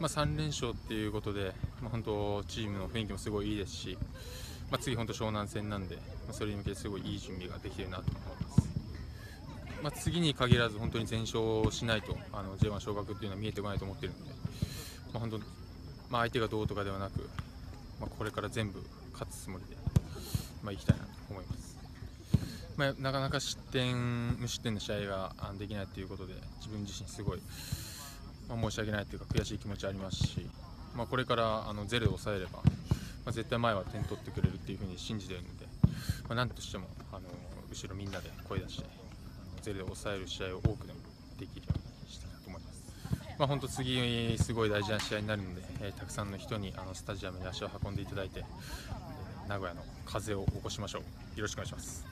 3連勝っていうことで、本当チームの雰囲気もすごいいいですし、次本当湘南戦なんで、それに向けてすごいいい準備ができているなと思います。次に限らず本当に全勝しないとJ1 昇格っていうのは見えてこないと思っているので、本当、相手がどうとかではなく、これから全部勝つつもりで、いきたいなと思います。なかなか無失点の試合ができないということで、自分自身すごい、申し訳ないというか悔しい気持ちありますし、これからゼロで抑えれば、絶対前は点取ってくれるっていうふうに信じているので、何としても後ろみんなで声出してゼロで抑える試合を多くでもできるようにしたいなと思います。本当次すごい大事な試合になるので、たくさんの人にスタジアムに足を運んでいただいて、名古屋の風を起こしましょう。よろしくお願いします。